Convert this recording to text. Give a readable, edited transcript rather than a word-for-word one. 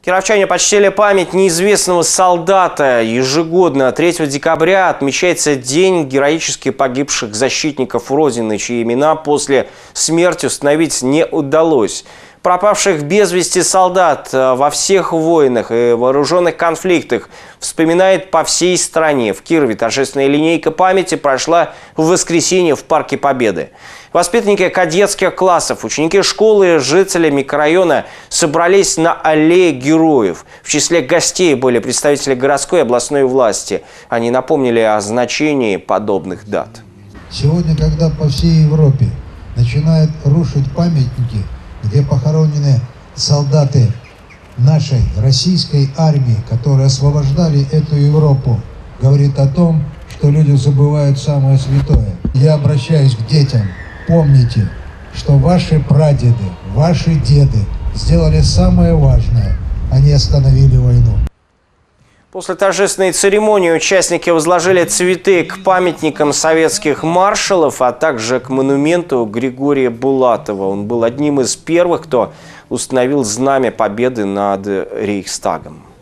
Кировчане почтили память неизвестного солдата. Ежегодно 3 декабря отмечается День героически погибших защитников Родины, чьи имена после смерти установить не удалось. Пропавших без вести солдат во всех войнах и вооруженных конфликтах вспоминает по всей стране. В Кирове торжественная линейка памяти прошла в воскресенье в Парке Победы. Воспитанники кадетских классов, ученики школы и жители микрорайона собрались на аллее героев. В числе гостей были представители городской и областной власти. Они напомнили о значении подобных дат. Сегодня, когда по всей Европе начинают рушить памятники, где похоронены солдаты нашей российской армии, которые освобождали эту Европу, говорит о том, что люди забывают самое святое. Я обращаюсь к детям. Помните, что ваши прадеды, ваши деды сделали самое важное. Они остановили войну. После торжественной церемонии участники возложили цветы к памятникам советских маршалов, а также к монументу Григория Булатова. Он был одним из первых, кто установил знамя победы над Рейхстагом.